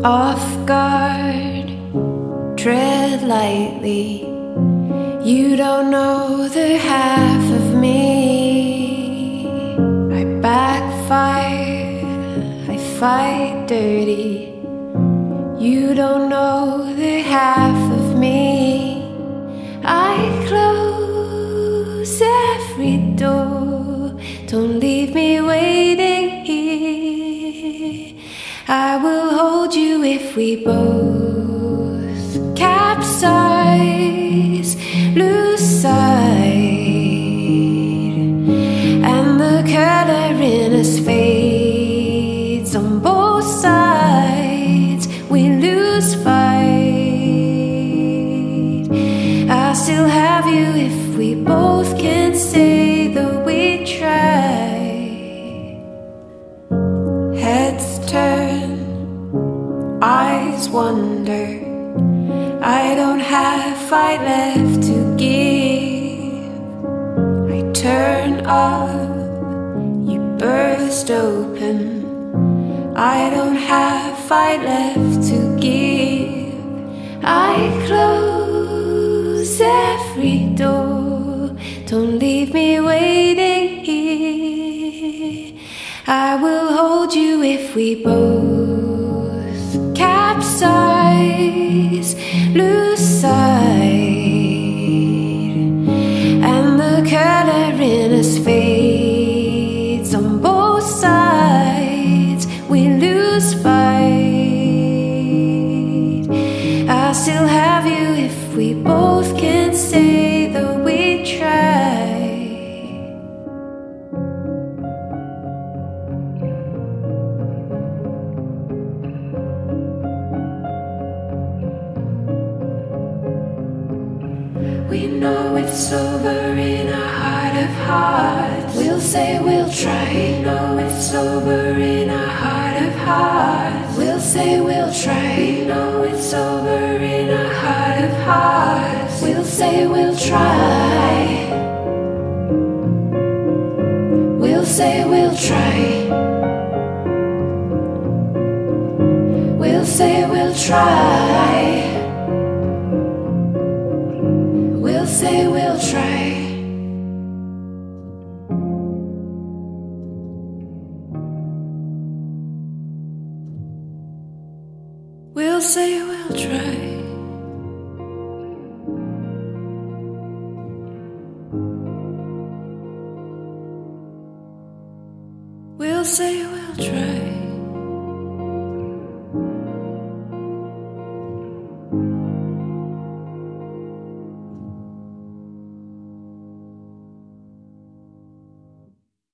off guard, tread lightly. You don't know the half of me. I backfire, I fight dirty. You don't know the half of me. I close every door, don't leave me waiting here. I will hold you if we both capsize, lose sight, and the color in us fades. On both sides we lose fight. I still have you if we both can say that we tried. Heads turn, eyes wonder. I don't have fight left to give. I turn up, you burst open. I don't have fight left to give. I close every door, don't leave me waiting here. I will hold you if we both capsize, lose sight, and the color in us fades. On both sides we lose fight. I still have you if we both can say that we tried. We know it's over in our heart of hearts. We'll say we'll try. We know it's over in our heart of hearts. We'll say we'll try. We know it's over in our heart of hearts. We'll say we'll try. We'll say we'll try. We'll say we'll try. We'll say we'll try. We'll say we'll try. We'll say we'll try.